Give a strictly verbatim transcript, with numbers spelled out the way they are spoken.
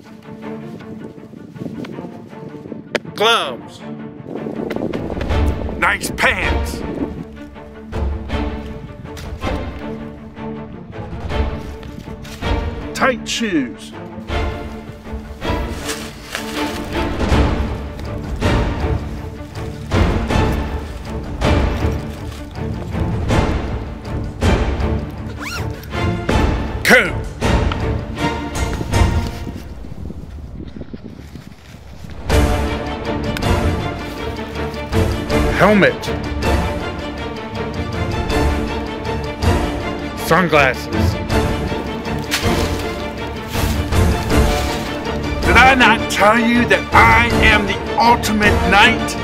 Gloves. Nice pants. Tight shoes. Coat. Helmet. Sunglasses. Did I not tell you that I am the ultimate knight?